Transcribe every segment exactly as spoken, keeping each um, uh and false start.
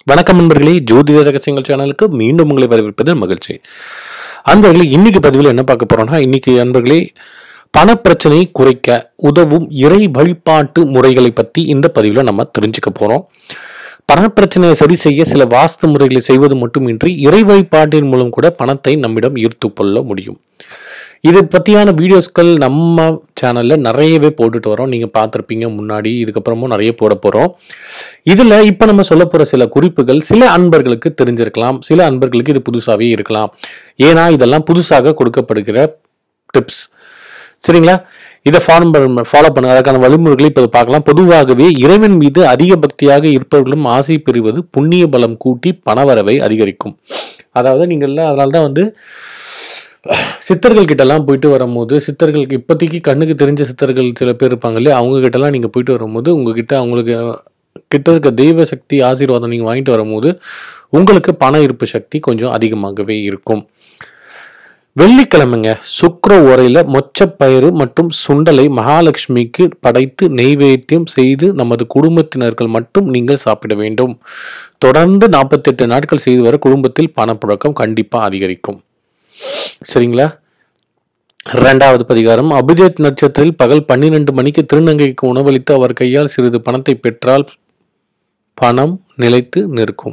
வணக்கம் நண்பர்களே, ஜோதிட ரகசியங்கள் சேனலுக்கு மீண்டும் உங்களை வரவேற்பதில் மகிழ்ச்சி. அன்பர்களே, இன்னைக்கு பதிவில் என்ன பார்க்க போறோம்னா, இன்னைக்கு அன்பர்களே பணப்பிரச்சனை குறைக்க உதவும் இறை வழிபாட்டு முறைகளை பத்தி இந்த பதிவில் நம்ம தெரிஞ்சுக்க போறோம். பணப்பிரச்சனையை சரி செய்ய சில வாஸ்து முறைகளை செய்வது மட்டுமின்றி இறை வழிபாட்டின் மூலம் கூட பணத்தை நம்மிடம் ஈர்த்து கொள்ள முடியும். இது பற்றியான வீடியோஸ்கள் நம்ம சேனலில் நிறையவே போட்டுட்டு வரோம். நீங்கள் பார்த்துருப்பீங்க முன்னாடி, இதுக்கப்புறமும் நிறைய போட போகிறோம். இதில் இப்போ நம்ம சொல்ல போகிற சில குறிப்புகள் சில அன்பர்களுக்கு தெரிஞ்சிருக்கலாம், சில அன்பர்களுக்கு இது புதுசாகவே இருக்கலாம். ஏன்னா இதெல்லாம் புதுசாக கொடுக்கப்படுகிற டிப்ஸ், சரிங்களா? இதை ஃபாலோ ஃபாலோ பண்ணுங்க. அதற்கான வழிமுறைகளை இப்போ பார்க்கலாம். பொதுவாகவே இறைவன் மீது அதிக பக்தியாக இருப்பவர்களும் ஆசை பெறுவது புண்ணிய பலம் கூட்டி பணவரவை அதிகரிக்கும். அதாவது நீங்கள்லாம் அதனால தான் வந்து சித்தர்கள் கிட்டலாம் போயிட்டு வரும்போது, சித்தர்களுக்கு இப்போதைக்கு கண்ணுக்கு தெரிஞ்ச சித்தர்கள் சில பேர் இருப்பாங்க இல்லையா, அவங்க கிட்டலாம் நீங்கள் போயிட்டு வரும்போது உங்ககிட்ட அவங்களுக்கு கிட்ட இருக்க தெய்வ சக்தி ஆசீர்வாதம் நீங்கள் வாங்கிட்டு வரும்போது உங்களுக்கு பண இருப்பு சக்தி கொஞ்சம் அதிகமாகவே இருக்கும். வெள்ளிக்கிழமைங்க சுக்கிர ஓரையில் மொச்சப்பயிறு மற்றும் சுண்டலை மகாலட்சுமிக்கு படைத்து நெய்வேத்தியம் செய்து நமது குடும்பத்தினர்கள் மட்டும் நீங்கள் சாப்பிட வேண்டும். தொடர்ந்து நாற்பத்தி எட்டு நாட்கள் செய்து வர குடும்பத்தில் பணப்புழக்கம் கண்டிப்பாக அதிகரிக்கும். சரிங்களா? இரண்டாவது பரிகாரம், அபிஜித் நட்சத்திரத்தில் பகல் பன்னிரண்டு மணிக்கு திருநங்கைக்கு உணவளித்து அவர் கையால் சிறிது பணத்தை பெற்றால் பணம் நிலைத்து நிற்கும்.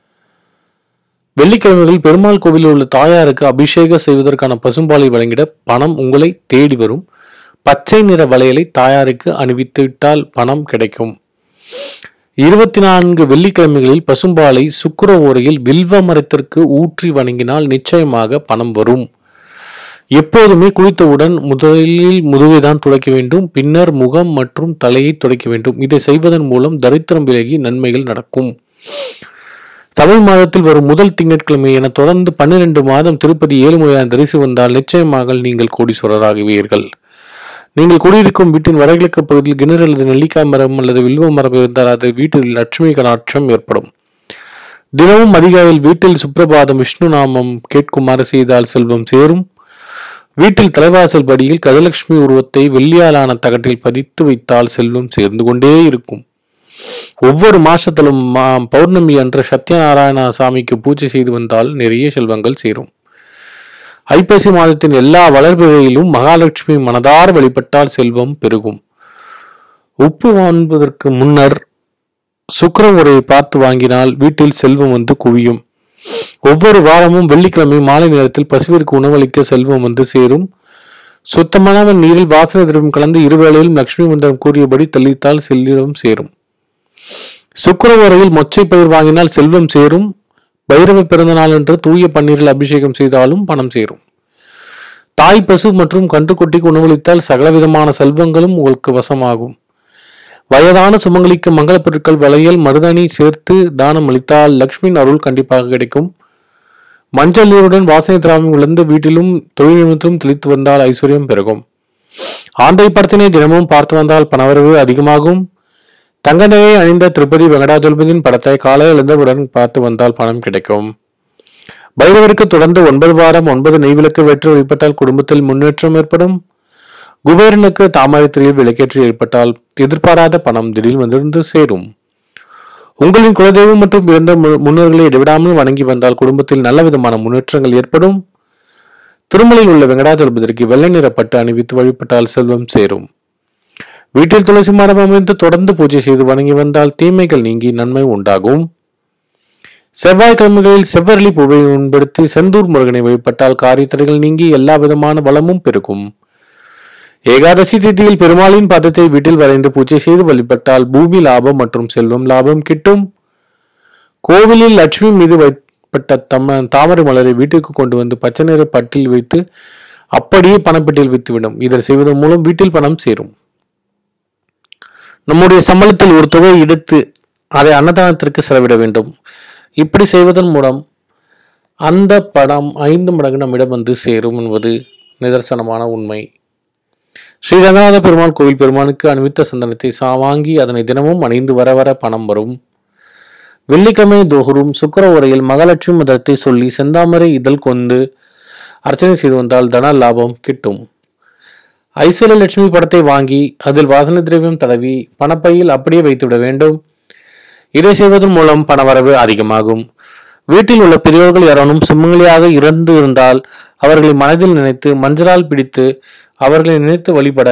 வெள்ளிக்கிழமைகளில் பெருமாள் கோவிலில் உள்ள தாயாருக்கு அபிஷேகம் செய்வதற்கான பசும்பாலை வழங்கிட பணம் உங்களை தேடி வரும். பச்சை நிற வளையலை தாயாருக்கு அணிவித்துவிட்டால் பணம் கிடைக்கும். இருபத்தி நான்கு வெள்ளிக்கிழமைகளில் பசும்பாலை சுக்கிர ஓரையில் வில்வ மரத்திற்கு ஊற்றி வணங்கினால் நிச்சயமாக பணம் வரும். எப்போதுமே குளித்தவுடன் முதலில் முதுவை தான் துடைக்க வேண்டும், பின்னர் முகம் மற்றும் தலையை துடைக்க வேண்டும். இதை செய்வதன் மூலம் தரித்திரம் விலகி நன்மைகள் நடக்கும். தமிழ் மாதத்தில் வரும் முதல் திங்கட்கிழமை என தொடர்ந்து பன்னிரண்டு மாதம் திருப்பதி ஏழுமலையான் தரிசி வந்தால் நிச்சயமாக நீங்கள் கோடீஸ்வரராகுவீர்கள். நீங்கள் குடியிருக்கும் வீட்டின் வடகிழக்கு பகுதியில் கிணறு அல்லது நெல்லிக்காய் மரம் அல்லது வில்வ மரம் இருந்தால் அது வீட்டில் லட்சுமி கடாட்சம் ஏற்படும். தினமும் அதிகாலையில் வீட்டில் சுப்பிரபாதம் விஷ்ணு நாமம் கேட்குமாறு செய்தால் செல்வம் சேரும். வீட்டில் தலைவாசல் படியில் கஜலட்சுமி உருவத்தை வெள்ளியாலான தகட்டில் பதித்து வைத்தால் செல்வம் சேர்ந்து கொண்டே இருக்கும். ஒவ்வொரு மாசத்திலும் பௌர்ணமி அன்று சத்யநாராயண சாமிக்கு பூஜை செய்து வந்தால் நிறைய செல்வங்கள் சேரும். ஐப்பசி மாதத்தின் எல்லா வளர்பிறையிலும் மகாலட்சுமி மனதார வழிபட்டால் செல்வம் பெருகும். உப்பு வாங்குவதற்கு முன்னர் சுக்கிர உரையை பார்த்து வாங்கினால் வீட்டில் செல்வம் வந்து குவியும். ஒவ்வொரு வாரமும் வெள்ளிக்கிழமை மாலை நேரத்தில் பசுவிற்கு உணவளிக்க செல்வம் வந்து சேரும். சுத்தமான நீரில் வாசனை திரவம் கலந்து இருவேளையிலும் லட்சுமி மந்திரம் கூறியபடி தெளித்தால் செல்வம் சேரும். சுக்கிர உரையில் மொச்சை பயிர் வாங்கினால் செல்வம் சேரும். பைரவ பிறந்த நாள் என்று தூய பன்னீரில் அபிஷேகம் செய்தாலும் பணம் சேரும். தாய் பசு மற்றும் கன்றுக்குட்டிக்கு உணவளித்தால் சகலவிதமான செல்வங்களும் உங்களுக்கு வசமாகும். வயதான சுமங்கலிக்கு மங்கள பொருட்கள் வளையல் மருதணி சேர்த்து தானம் அளித்தால் லட்சுமியின் அருள் கண்டிப்பாக கிடைக்கும். மஞ்சள் நீருடன் வாசனை திராவியம் விழுந்து வீட்டிலும் தொழில் நிமித்தம் தெளித்து வந்தால் ஐஸ்வர்யம் பெருகும். ஆண்டை படத்தினை தினமும் பார்த்து வந்தால் பணவரவு அதிகமாகும். தங்க நகையை அணிந்த திருப்பதி வெங்கடாஜலபதியின் படத்தை காலையில் எழுந்தவுடன் பார்த்து வந்தால் பணம் கிடைக்கும். பைரவருக்கு தொடர்ந்து ஒன்பது வாரம் ஒன்பது நெய்விளக்கு வெற்றி வழிபட்டால் குடும்பத்தில் முன்னேற்றம் ஏற்படும். குபேரனுக்கு தாமரைத்திரையில் விளக்கேற்றி ஏற்பட்டால் எதிர்பாராத பணம் திடீர் வந்திருந்து சேரும். உங்களின் குலதெய்வம் மற்றும் இறந்த முன்னோர்களை இடைவிடாமல் வணங்கி வந்தால் குடும்பத்தில் நல்ல விதமான முன்னேற்றங்கள் ஏற்படும். திருமலையில் உள்ள வெங்கடாஜலபதிக்கு வெள்ளை நிற பட்டு அணிவித்து வழிபட்டால் செல்வம் சேரும். வீட்டில் துளசி மரம் அமைந்து தொடர்ந்து பூஜை செய்து வணங்கி வந்தால் தீமைகள் நீங்கி நன்மை உண்டாகும். செவ்வாய்க்கிழமைகளில் செவ்வரளி பூவை உண்படுத்தி செந்தூர் முருகனை வழிபட்டால் காரியத்தடைகள் நீங்கி எல்லா விதமான வளமும் பெருகும். ஏகாதசி திதியில் பெருமாளின் பதத்தை வீட்டில் வரைந்து பூஜை செய்து வழிபட்டால் பூமி லாபம் மற்றும் செல்வம் லாபம் கிட்டும். கோவிலில் லட்சுமி மீது வைப்பட்ட தம தாமரை மலரை வீட்டுக்கு கொண்டு வந்து பச்சை நிற பட்டில் வைத்து அப்படியே பணப்பெட்டியில் வைத்துவிடும். இதை செய்வதன் மூலம் வீட்டில் பணம் சேரும். நம்முடைய சம்பளத்தில் ஒரு தொகை எடுத்து அதை அன்னதானத்திற்கு செலவிட வேண்டும். இப்படி செய்வதன் மூலம் அந்த பணம் ஐந்து மடங்கு நம்மிடம் வந்து சேரும் என்பது நிதர்சனமான உண்மை. ஸ்ரீ ரங்கநாத பெருமாள் கோவில் பெருமானுக்கு அணிவித்த சந்தனத்தை சா வாங்கி அதனை தினமும் அணிந்து வர வர பணம் வரும். வெள்ளிக்கிழமை தோறும் சுக்கிர உரையில் மகாலட்சுமி மந்திரத்தை சொல்லி செந்தாமரை இதழ் கொண்டு அர்ச்சனை செய்து வந்தால் தன லாபம் கிட்டும். ஐஸ்வர்ய லட்சுமி படத்தை வாங்கி அதில் வாசனை திரவியம் தடவி பணப்பையில் அப்படியே வைத்துவிட வேண்டும். இதை செய்வதன் மூலம் பணவரவு அதிகமாகும். வீட்டில் உள்ள பெரியோர்கள் யாரானும் சுமங்கலியாக இறந்து இருந்தால் அவர்களை மனதில் நினைத்து மஞ்சளால் பிடித்து அவர்களை நினைத்து வழிபட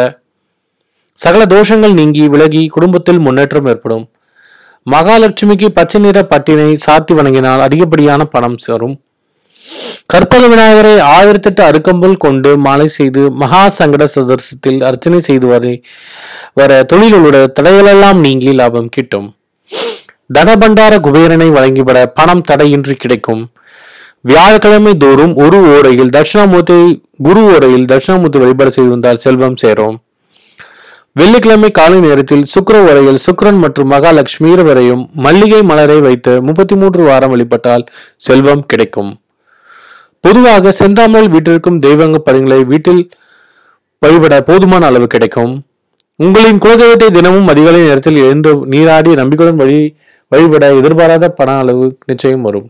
சகல தோஷங்கள் நீங்கி விலகி குடும்பத்தில் முன்னேற்றம் ஏற்படும். மகாலட்சுமிக்கு பச்சை நிற பட்டினை சாத்தி வணங்கினால் அதிகப்படியான பணம் சேரும். கற்பக விநாயகரை ஆயிரத்தி எட்டு அருக்கம்புல் கொண்டு மாலை செய்து மகா சங்கட சதர்சத்தில் அர்ச்சனை செய்து வரை வர தொழிலுடைய தடைகளெல்லாம் நீங்கி லாபம் கிட்டும். தனபண்டார குபேரனை வழங்கிவிட பணம் தடையின்றி கிடைக்கும். வியாழக்கிழமை தோறும் ஒரு ஓடையில் தட்சிணாமூர்த்தி குரு ஓடையில் தட்சிணாமூர்த்தி வழிபாடு செய்து வந்தால் செல்வம் சேரும். வெள்ளிக்கிழமை காலை நேரத்தில் சுக்கிர ஓரையில் சுக்கிரன் மற்றும் மகாலட்சுமி இருவரையும் மல்லிகை மலரை வைத்து முப்பத்தி மூன்று வாரம் வழிபட்டால் செல்வம் கிடைக்கும். பொதுவாக செந்தாமல் வீட்டிற்கும் தெய்வங்க படங்களை வீட்டில் வழிபட போதுமான அளவு கிடைக்கும். உங்களின் குலதெய்வத்தை தினமும் அதிகாலை நேரத்தில் எழுந்து நீராடி நம்பிக்கையுடன் வழி வழிபட எதிர்பாராத பண அளவு நிச்சயம் வரும்.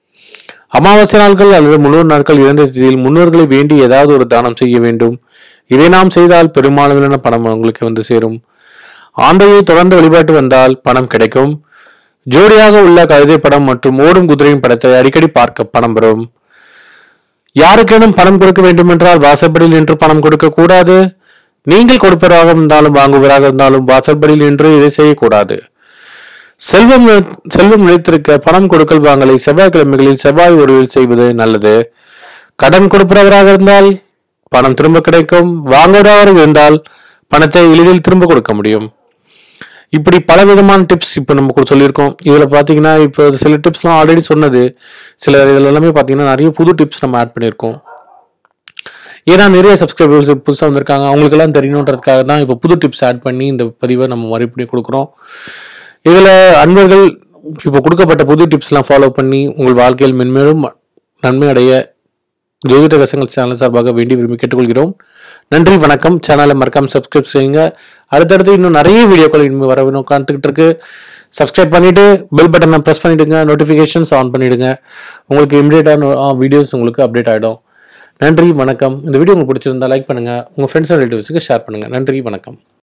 அமாவாசை நாட்கள் அல்லது முன்னூறு நாட்கள் இறந்த திதியில் முன்னோர்களை வேண்டி ஏதாவது ஒரு தானம் செய்ய வேண்டும். இதை நாம் செய்தால் பெரும்பாலான பணம் உங்களுக்கு வந்து சேரும். ஆந்தையை தொடர்ந்து வழிபாட்டு வந்தால் பணம் கிடைக்கும். ஜோடியாக உள்ள கழுதை படம் மற்றும் ஓடும் குதிரையின் படத்தை அடிக்கடி பார்க்க பணம் வரும். யாருக்கேனும் பணம் கொடுக்க வேண்டும் என்றால் வாசற்படியில் நின்று பணம் கொடுக்க கூடாது. நீங்கள் கொடுப்பவராக இருந்தாலும் வாங்குவராக இருந்தாலும் வாசற்படியில் நின்று இதை செய்யக்கூடாது. செல்வம் செல்வம் நிலைத்திருக்க பணம் கொடுக்கல் வாங்கலை செவ்வாய்க்கிழமைகளில் செவ்வாய் ஒருவில் செய்வது நல்லது. கடன் கொடுப்பவராக இருந்தால் பணம் திரும்ப கிடைக்கும். வாங்குவதாக இருந்தால் பணத்தை எளிதில் திரும்ப கொடுக்க முடியும். இப்படி பல விதமான டிப்ஸ் இப்போ நம்ம சொல்லியிருக்கோம். இதுல பாத்தீங்கன்னா இப்போ சில டிப்ஸ்லாம் ஆல்ரெடி சொன்னது, சில இதுல எல்லாமே பாத்தீங்கன்னா நிறைய புது டிப்ஸ் நம்ம ஆட் பண்ணியிருக்கோம். ஏன்னா நிறைய சப்ஸ்கிரைபர்ஸ் புதுசாக வந்திருக்காங்க, அவங்களுக்கு எல்லாம் தெரியணுன்றதுக்காக தான் இப்போ புது டிப்ஸ் ஆட் பண்ணி இந்த பதிவை நம்ம மறுபடியும் கொடுக்குறோம். இதுல அன்பர்கள் இப்போ கொடுக்கப்பட்ட புது டிப்ஸ் எல்லாம் ஃபாலோ பண்ணி உங்கள் வாழ்க்கையில் மென்மேலும் நன்மை அடைய ஜோதிட ரசங்கள் சேனல் சார்பாக வேண்டி விரும்பி கேட்டுக்கொள்கிறோம். நன்றி, வணக்கம். சேனலை மறக்காம சப்ஸ்கிரைப் செய்யுங்க. அடுத்தடுத்து இன்னும் நிறைய வீடியோக்கள் இன்னும் வர காத்துக்கிட்டு இருக்கு. சப்ஸ்கிரைப் பண்ணிட்டு பெல் பட்டனை ப்ரெஸ் பண்ணிடுங்க, நோட்டிஃபிகேஷன்ஸ் ஆன் பண்ணிடுங்க. உங்களுக்கு இமிடியேட்டான வீடியோஸ் உங்களுக்கு அப்டேட் ஆகிடும். நன்றி, வணக்கம். இந்த வீடியோ உங்களுக்கு பிடிச்சிருந்தா லைக் பண்ணுங்க, உங்க ஃப்ரெண்ட்ஸ் அண்ட் ரிலேட்டிவ்ஸுக்கு ஷேர் பண்ணுங்க. நன்றி, வணக்கம்.